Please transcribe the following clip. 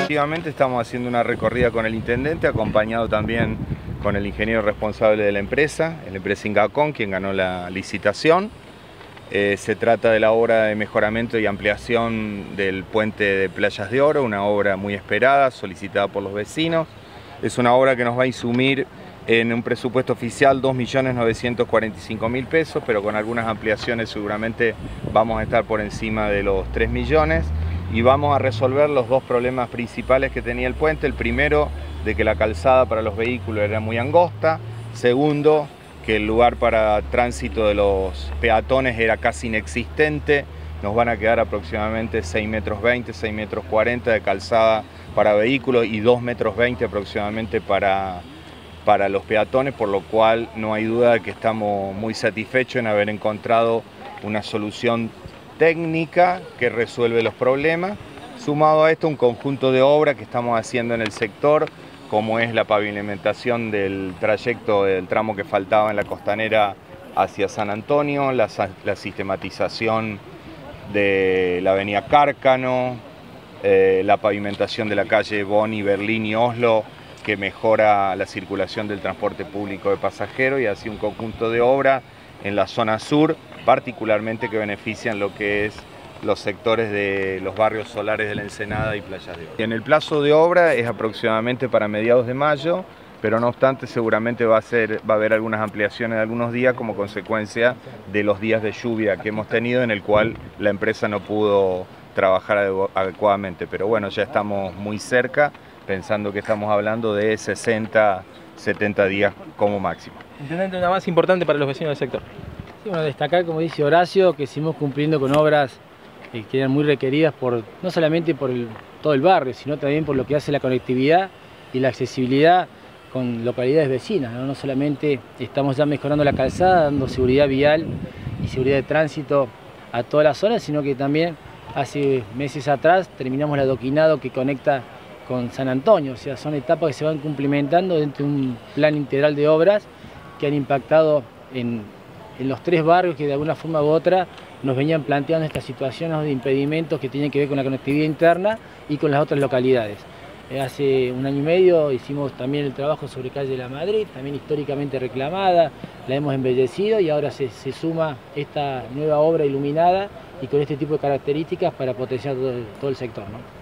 Efectivamente estamos haciendo una recorrida con el intendente, acompañado también con el ingeniero responsable de la empresa Ingacon, quien ganó la licitación. Se trata de la obra de mejoramiento y ampliación del puente de Playas de Oro, una obra muy esperada, solicitada por los vecinos. Es una obra que nos va a insumir en un presupuesto oficial 2.945.000 pesos, pero con algunas ampliaciones seguramente vamos a estar por encima de los 3 millones. Y vamos a resolver los dos problemas principales que tenía el puente. El primero, de que la calzada para los vehículos era muy angosta. Segundo, que el lugar para tránsito de los peatones era casi inexistente. Nos van a quedar aproximadamente 6,20 metros, 6,40 metros de calzada para vehículos y 2,20 metros aproximadamente para los peatones, por lo cual no hay duda de que estamos muy satisfechos en haber encontrado una solución técnica que resuelve los problemas. Sumado a esto, un conjunto de obras que estamos haciendo en el sector, como es la pavimentación del trayecto del tramo que faltaba en la costanera hacia San Antonio, la sistematización de la avenida Cárcano, la pavimentación de la calle Boni, Berlín y Oslo, que mejora la circulación del transporte público de pasajeros, y así un conjunto de obras en la zona sur, particularmente que benefician lo que es los sectores de los barrios solares de la Ensenada y Playas de Oro. En el plazo de obra es aproximadamente para mediados de mayo, pero no obstante seguramente va a haber algunas ampliaciones de algunos días como consecuencia de los días de lluvia que hemos tenido, en el cual la empresa no pudo trabajar adecuadamente. Pero bueno, ya estamos muy cerca, pensando que estamos hablando de 60, 70 días como máximo. Intendente, una más importante para los vecinos del sector. Sí, bueno, destacar, como dice Horacio, que seguimos cumpliendo con obras que eran muy requeridas no solamente por todo el barrio, sino también por lo que hace la conectividad y la accesibilidad con localidades vecinas, ¿no? No solamente estamos ya mejorando la calzada, dando seguridad vial y seguridad de tránsito a toda la zona, sino que también hace meses atrás terminamos el adoquinado que conecta con San Antonio. O sea, son etapas que se van cumplimentando dentro de un plan integral de obras que han impactado en los tres barrios que de alguna forma u otra nos venían planteando estas situaciones de impedimentos que tienen que ver con la conectividad interna y con las otras localidades. Hace un año y medio hicimos también el trabajo sobre calle de la Madrid, también históricamente reclamada, la hemos embellecido y ahora se suma esta nueva obra iluminada y con este tipo de características para potenciar todo el sector, ¿no?